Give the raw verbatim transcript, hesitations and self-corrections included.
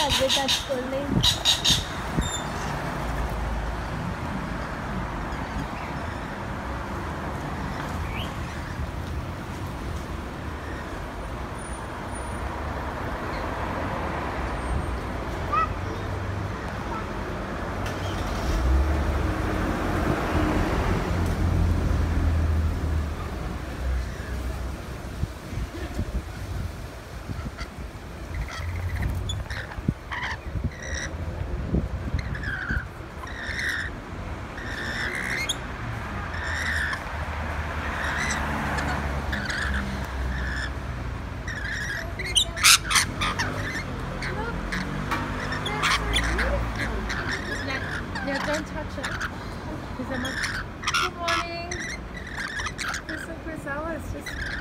nag-touch ulit. Yeah, don't touch it. Good morning. This is Chrysalis. Just